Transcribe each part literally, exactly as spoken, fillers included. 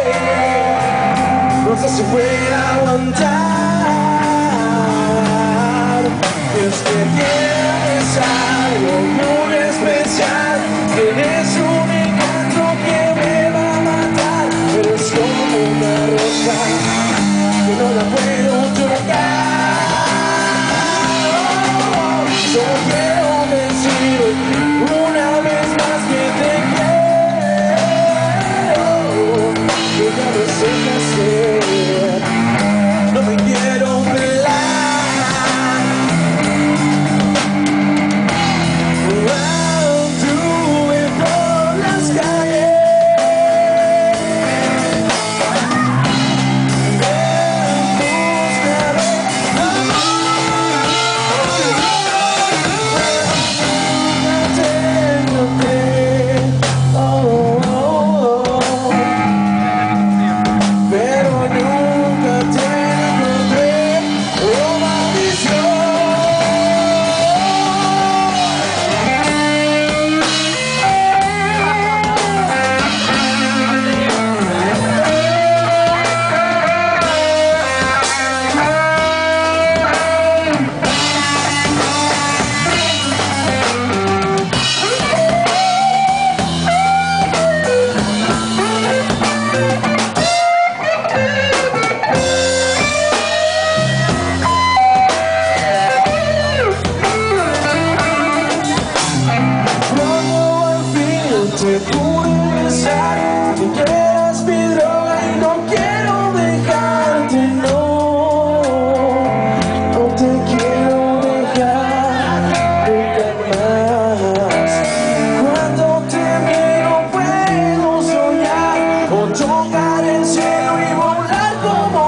no sé si pueda aguantar. Es que tienes algo muy especial, tienes un encanto que me va a matar. Eres como una rosa que no la puedo tocar. Solo quiero decir una vez más que te quiero, que ya no sé qué hacer, no me quiero pelar. Anduve por las calles te pude besar, tú eras mi droga y no quiero dejarte, no, no te quiero dejar nunca más. Cuando te miro puedo soñar o tocar el cielo y volar como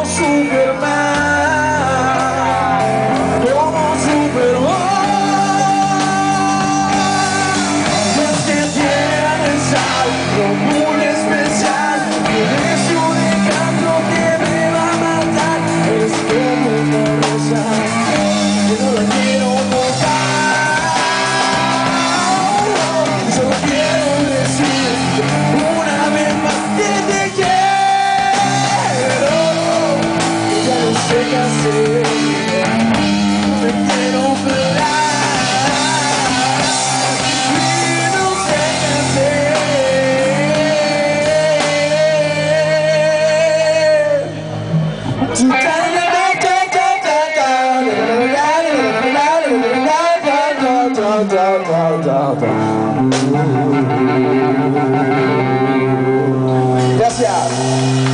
Superman, como Superman. Algo muy especial, eres un encanto que me va a matar. Eres como una rosa que no la quiero tocar. Solo quiero decir una vez más que te quiero, que ya no sé qué hacer, no me quiero pelar. Gracias.